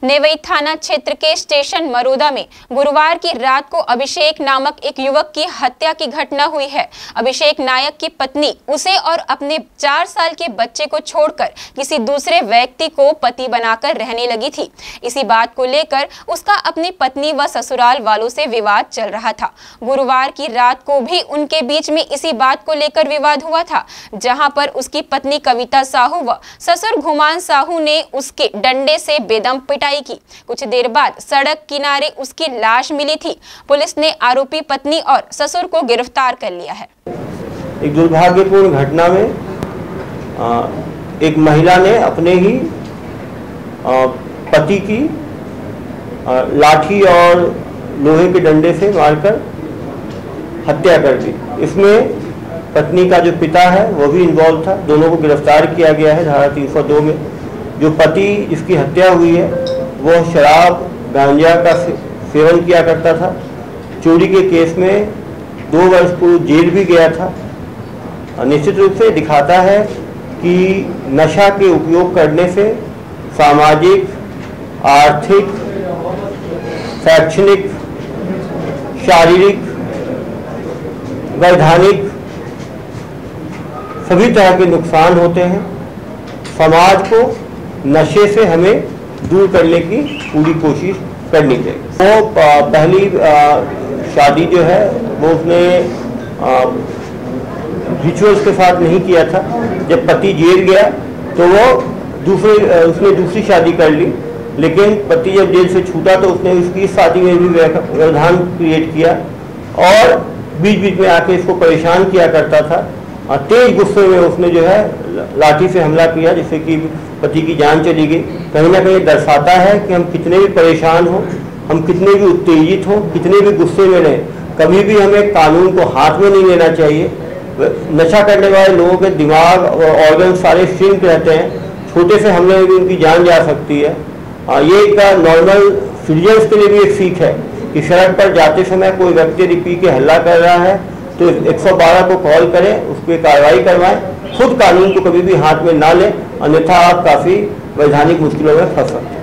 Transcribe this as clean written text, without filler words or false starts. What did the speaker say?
नेवई थाना क्षेत्र के स्टेशन मरोदा में गुरुवार की रात को अभिषेक नामक एक युवक की हत्या की घटना हुई है। अभिषेक नायक की पत्नी उसे और अपने 4 साल के बच्चे को छोड़कर किसी दूसरे व्यक्ति को पति बनाकर रहने लगी थी। इसी बात को लेकर उसका अपनी पत्नी व ससुराल वालों से विवाद चल रहा था। गुरुवार की रात को भी उनके बीच में इसी बात को लेकर विवाद हुआ था, जहां पर उसकी पत्नी कविता साहू व ससुर घुमान साहू ने उसके डंडे से बेदम पिटाई की। कुछ देर बाद सड़क किनारे उसकी लाश मिली थी। पुलिस ने आरोपी पत्नी और ससुर को गिरफ्तार कर लिया है। एक दुर्भाग्यपूर्ण घटना में एक महिला ने अपने ही पति की लाठी और लोहे के डंडे से मारकर हत्या कर दी। इसमें पत्नी का जो पिता है वो भी इन्वॉल्व था। दोनों को गिरफ्तार किया गया है धारा 302 में। जो पति जिसकी हत्या हुई है वो शराब गांजा का सेवन किया करता था। चोरी के केस में 2 वर्ष पूर्व जेल भी गया था। निश्चित रूप से दिखाता है कि नशा के उपयोग करने से सामाजिक, आर्थिक, शैक्षणिक, शारीरिक, वैधानिक सभी तरह के नुकसान होते हैं। समाज को नशे से हमें दूर करने की पूरी कोशिश करनी चाहिए। वो पहली शादी जो है वो उसने रिचुअल्स के साथ नहीं किया था। जब पति जेल गया तो वो उसने दूसरी शादी कर ली, लेकिन पति जब जेल से छूटा तो उसने उसकी शादी में भी व्यवधान क्रिएट किया और बीच बीच में आके इसको परेशान किया करता था। तेज गुस्से में उसने जो है लाठी से हमला किया, जिससे कि पति की जान चली गई। कहीं ना कहीं दर्शाता है कि हम कितने भी परेशान हो, हम कितने भी उत्तेजित हो, कितने भी गुस्से में रहें, कभी भी हमें कानून को हाथ में नहीं लेना चाहिए। नशा करने वाले लोगों के दिमाग और ऑर्गन सारे श्रिंक रहते हैं। छोटे से हमले में भी उनकी जान जा सकती है। ये एक नॉर्मल सिटीजन्स के लिए भी एक सीख है कि सड़क पर जाते समय कोई व्यक्ति यदि पी के हल्ला कर रहा है तो 112 को कॉल करें, उस पर कार्रवाई करवाएं। खुद कानून को कभी भी हाथ में ना लें, अन्यथा आप काफ़ी वैधानिक मुश्किलों में फंस सकते हैं।